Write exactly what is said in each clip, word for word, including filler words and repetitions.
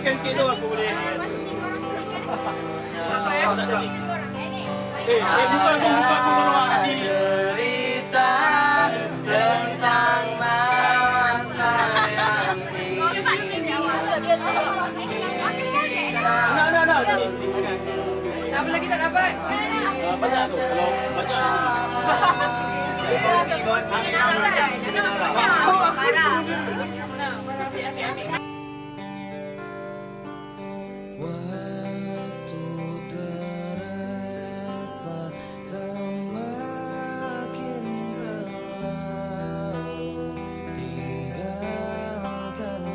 makan kek tu aku boleh. Apa ya? Tak ada ni. Eh, eh buka aku, buka aku tolong nanti. Cerita tentang masa yang Nak, nak, nak. Sini, sini. Siapa lagi tak dapat? Ah, banyak tu. Kalau banyak. Waktu terasa semakin berlalu, tinggalkan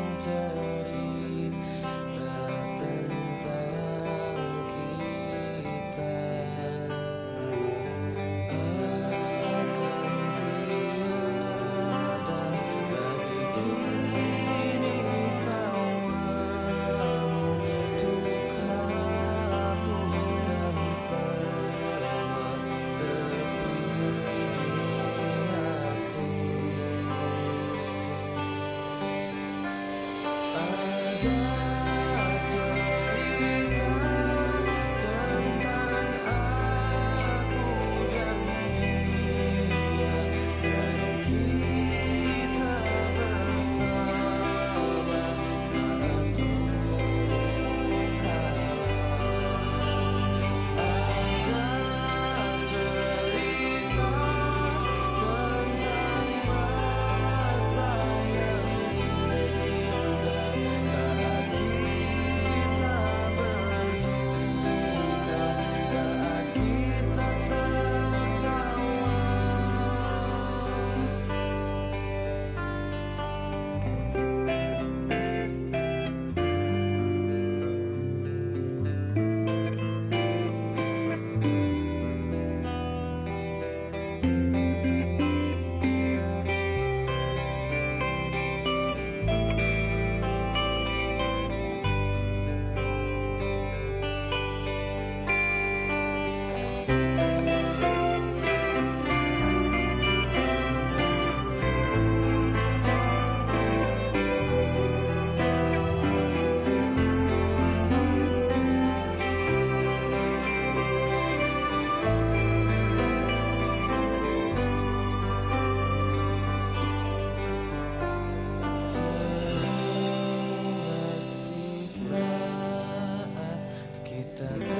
cerita tentang kita. Akan tiada lagi kini tawamu untuk hapuskan semua sepi di hati. Ada cerita tentang aku dan dia, dan kita bersama satu kala. Ada cerita tentang masa yang indah saat kita berduka, saat kita tertawa. Teringat di saat kita